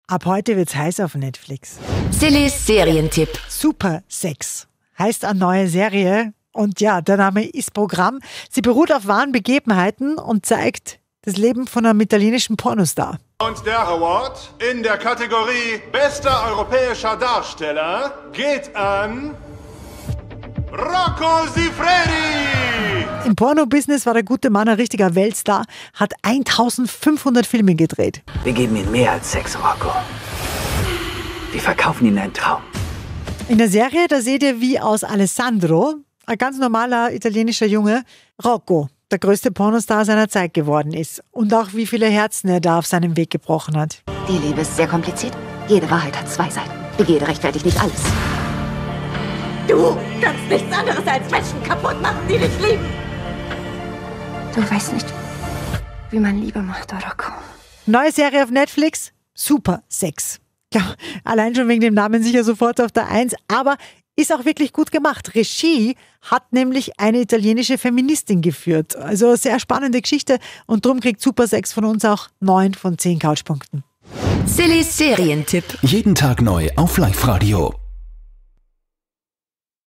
Ab heute wird's heiß auf Netflix. Sillys Serientipp. Super Sex heißt eine neue Serie. Und ja, der Name ist Programm. Sie beruht auf wahren Begebenheiten und zeigt das Leben von einem italienischen Pornostar. Und der Award in der Kategorie Bester europäischer Darsteller geht an Rocco Siffredi. Im Porno-Business war der gute Mann ein richtiger Weltstar, hat 1500 Filme gedreht. Wir geben Ihnen mehr als Sex, Rocco. Wir verkaufen Ihnen einen Traum. In der Serie, da seht ihr, wie aus Alessandro, ein ganz normaler italienischer Junge, Rocco, der größte Pornostar seiner Zeit geworden ist. Und auch wie viele Herzen er da auf seinem Weg gebrochen hat. Die Liebe ist sehr kompliziert. Jede Wahrheit hat zwei Seiten. Begierde rechtfertigt nicht alles. Du kannst nichts anderes als Menschen kaputt machen, die dich lieben. Du weißt nicht, wie man Liebe macht, Rocco. Neue Serie auf Netflix, Super Sex. Ja, allein schon wegen dem Namen sicher sofort auf der 1, aber ist auch wirklich gut gemacht. Regie hat nämlich eine italienische Feministin geführt. Also sehr spannende Geschichte und darum kriegt Super Sex von uns auch 9 von 10 Couchpunkten. Sillys Serientipp. Jeden Tag neu auf Live-Radio.